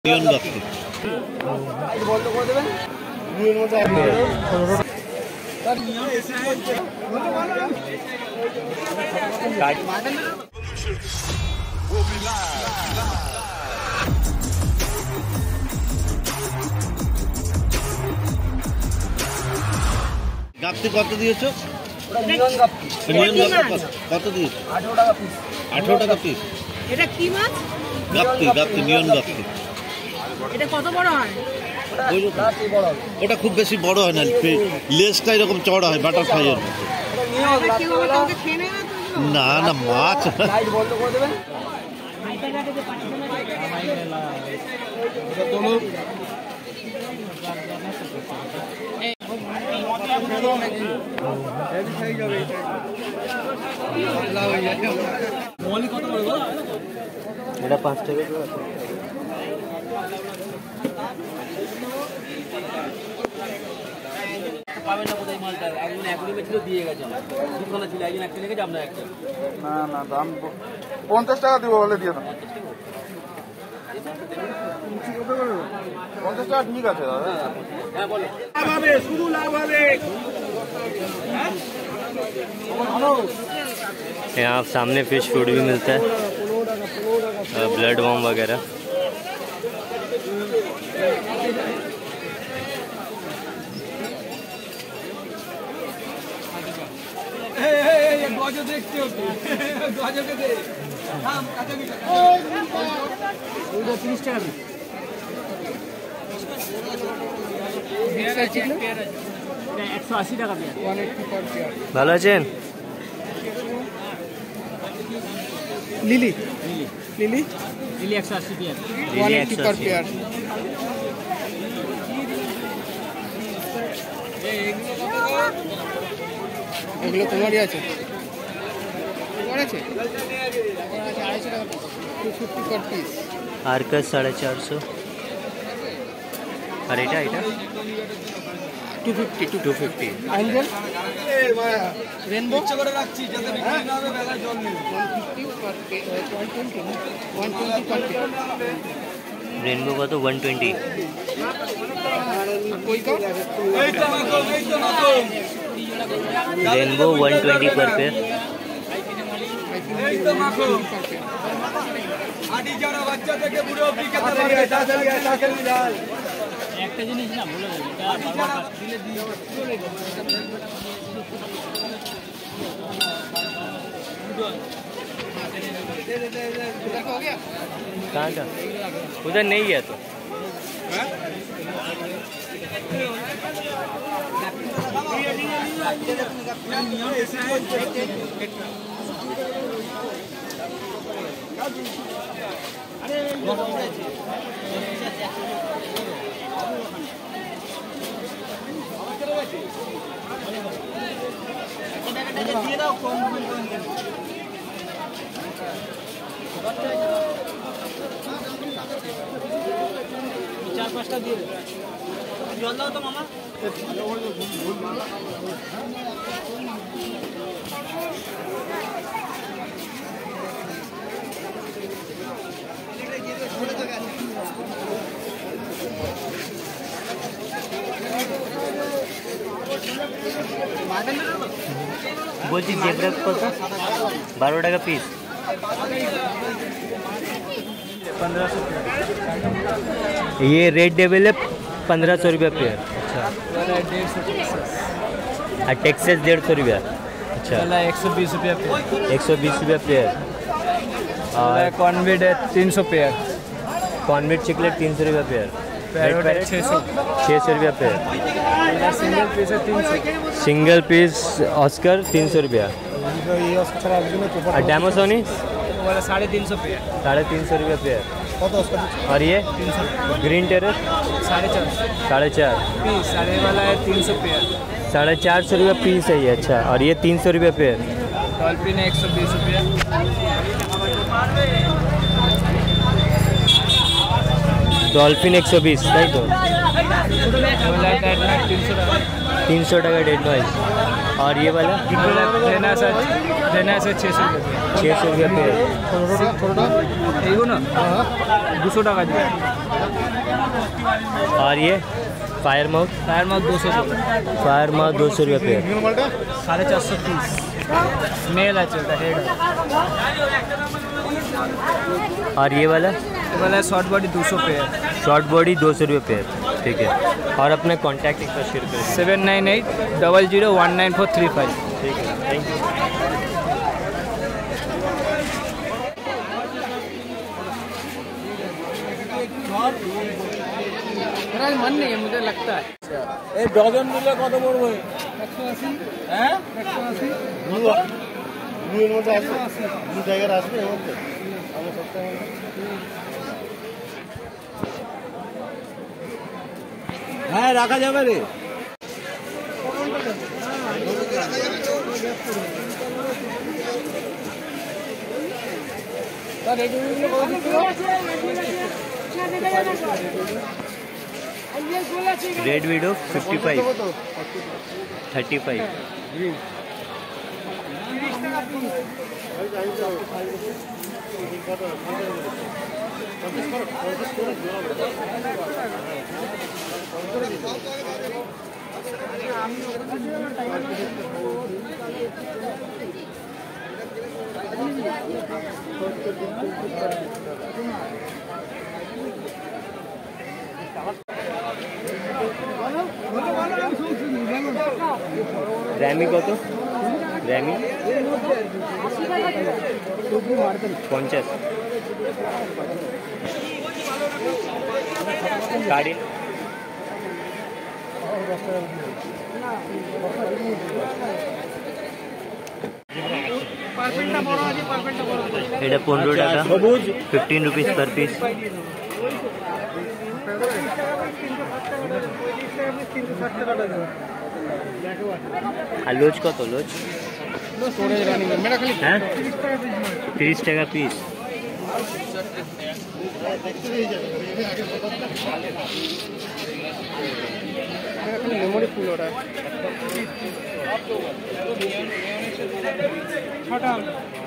নিয়ন গাপ্পি গাপ্পি কত দিয়েছো? নিয়ন গাপ্পি কত দিয়েছো? 18 টাকা পিস। 18 টাকা পিস। এটা কি মাছ? গাপ্পি নিয়ন গাপ্পি। এটা কত বড় হয়? ওটা খুব বেশি বড় হয় না, লেজটা এরকম চড়া হয় বাটারফ্লাইয়ের মতো। না না মাছ বন্ধ করে দেবেন। এটা 5 টাকা পাবেন না কোথায় মালটা একজন অ্যাকুরিয়ামে ছিল দিয়ে গেছে দুখানা ছিল একজন একটা লেগেছে আপনার একটা না দাম 50 টাকা দিব বলে দিয়ে দাও 50 টাকা ঠিক আছে দাদা। হ্যাঁ বলো শুধু লাভ হবে। यहाँ सामने फिश फूड भी मिलता है, ब्लड वॉर्म वगैरह। देखते हो के दे। हाँ, 30 টাকা। পেয়ারা 180 টাকা পেয়ারা। 180 পার পেয়ার। ভালো আছেন? Lily 180 pair. 180 per pair. এগুলো তোমারই আছে? তোমার আছে? 250 টাকা পিস। 250 per piece. आर्कस 450। और এটা 250 অ্যাঞ্জেল রেনবো ইচ্ছা করে রাখছি যাতে বিক্রি না হবে বেলা জল নেই 150 পার 120 পার रेनबो का तो 120। কই কা এই তো না रेनबो 120 पर पेयर। এই তো মাখো আদি যারা বাচ্চা থেকে বুড়ো অবধি খেতে পারবে তাড়াতাড়ি ডাল একটা জিনিস না ভুলে যাবে এটা বারবার দিলে দিয়ে চলে যাবে हो गया कहाँ का? उधर नहीं गया तो দিয়ে দাও কম চার পাঁচটা দিয়ে জল দাও তো মামা বলছি জেব্রা কত? 12 টাকা পিস। 1500 ये रेड डेविल है 1500 रुपया पेयर। अच्छा, और टेक्सास 150 रुपया। अच्छा, 120 रुपया पेयर। 120 रुपया पेयर। और कॉन्विड है 300 पेयर। कॉन्विट चिकलेट 300 रुपया पेयर। पैरोट है 600 रुपया पेयर। सिंगल पीस है 300। सिंगल पीस ऑस्कर 300 रुपया। और डैमोसोनी वाला 350 पेयर। 350 रुपया पेयर। और ये 300 ग्रीन टेरर 450 450 पीस। सारे वाला है 300 पेयर। 450 रुपया पीस है ये। अच्छा, और ये 300 रुपया पेयर। डॉल्फिन है 120 रुपया। डॉल्फिन 120 ताई तो 300 টাকা डेड नॉइज। और ये वाला देना है 600 रुपये। 600 रुपया पेयर। थोड़ा 200 টাকা দিবে। और ये फायर माउथ 200 টাকা। फायर माउथ 200 रुपये पेयर। 450 পিস। मेल আছে এটা हेड। और ये वाला short body 200 pair. Short body 200 रुपये पेयर। ठीक है। और अपने कॉन्टैक्ट एक बार शेयर करें। 7980019435। ठीक है, थैंक यू। मेरा मन नहीं है, मुझे लगता है। এই ডজন নিলে কত পড়বে? 180। হ্যাঁ 180। ব্লু এর মধ্যে আসবে, ব্লু টাইগার আসবে এর মধ্যে। আমি সপ্তাহে হ্যাঁ রাখা যাবে রে। रेड विडो 55 35। रैमी कत रैमी 50 गाड़ी এটা 15 টাকা 15 रुपीस पर पीस। আর লোচ কত লোচ? হ্যাঁ 30 টাকা পিস। মেমোরি ফুল ওটা। ছটা